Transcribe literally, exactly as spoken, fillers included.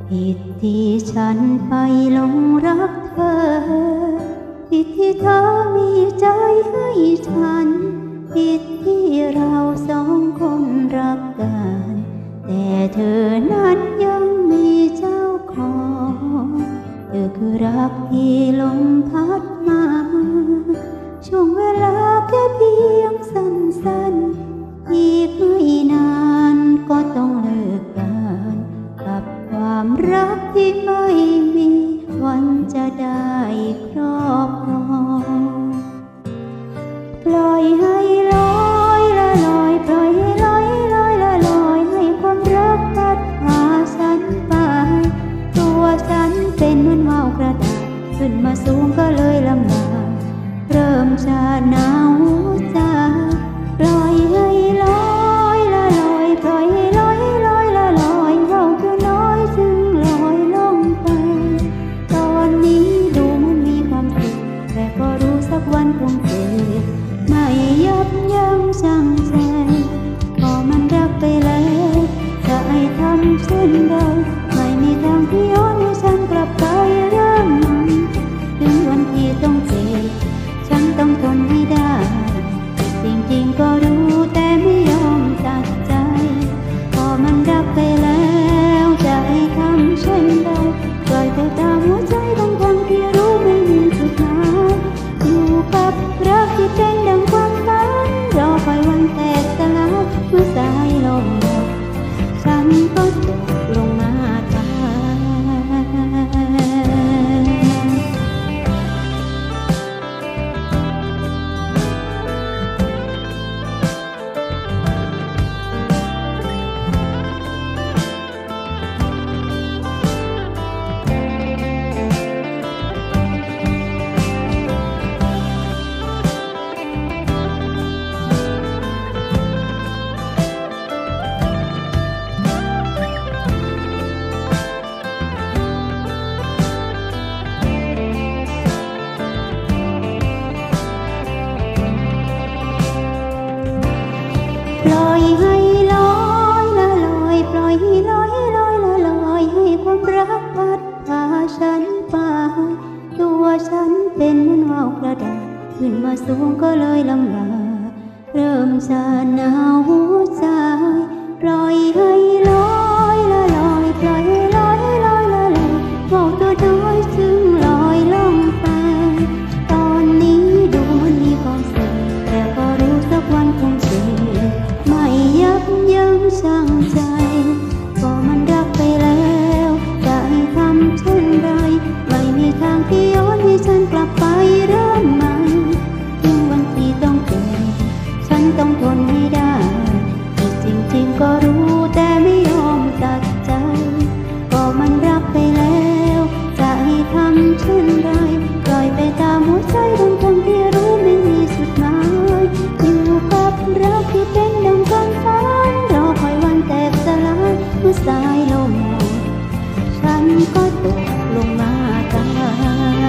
ผิดที่ฉันไปหลงรักเธอผิดที่เธอมีใจให้ฉันผิดที่เราสองคนรักกันแต่เธอนั้นยังมีเจ้าของเธอคือรักที่ลมพัดมาช่วงเวลาแค่เพียงสั้นๆอีกไม่นานก็ต้องเลิกกันกับความรักที่ไม่มีวันจะได้ครอบครองปล่อยให้ลอยละลอยปล่อยให้ลอยลอยละลอยให้ความรักพัดพาฉันไปตัวฉันเป็นเหมือนว่าวกระดาษขึ้นมาสูงก็เลยลำบากเริ่มชาหนาวใจปล่อยให้ลอยละลอยปล่อยให้ลอยลอยละลอยว่าวตัวน้อยจึงลอยลงไปตอนนี้ดูมันมีความสุขแต่ก็รู้สักวันคงเจ็บไม่ยับยั้งชั่งใจพอมันรักไปแล้วจะให้ทำเช่นใดไม่มีทางที่ย้อนให้ฉันกลับไปเริ่มใหม่ถึงวันที่ต้องเจ็บฉันต้องทนให้ได้จริงๆก็รู้แต่ไม่ยอมตัดใจพอมันรักไปแล้วจะให้ทำเช่นใดปล่อยไปตามหัวใจทั้งๆที่รู้ไม่มีจุดหมายอยู่กับรักที่เป็นดังความฝันรอคอยวันแตกสลายเมื่อสายลมหมดฉันก็ตกลงมาตายปล่อยให้ลอยละลอยปล่อยให้ลอยลอยละลอยให้ความรักพัดพาฉันไปตัวฉันเป็นเหมือนว่าวกระดาษขึ้นมาสูงก็เลยลำบากเริ่มชาหนาวหัวใจปล่อยให้ลอยละลอยปล่อยให้ลอยลอยละลอยว่าวตัวน้อยจึงลอยลงไปตอนนี้ดูมันมีความสุขแต่ก็รู้สักวันคงเจ็บไม่ยับยั้งชั่งใจพอมันรักไปแล้วจะให้ทำเช่นไรไม่มีทางที่ย้อนให้ฉันกลับไปเริ่มใหม่ถึงวันที่ต้องเจ็บฉันต้องทนให้ได้จริงๆก็รู้แต่ไม่ยอมตัดใจพอมันรักไปแล้วจะให้ทำเช่นไรปล่อยไปตามหัวใจทั้งๆที่รู้ไม่มีสุดหมายอยู่กับรักที่เป็นดังความฝันรอคอยวันแตกสลายเมื่อสายลมหมดฉันก็ตกลงมาตาย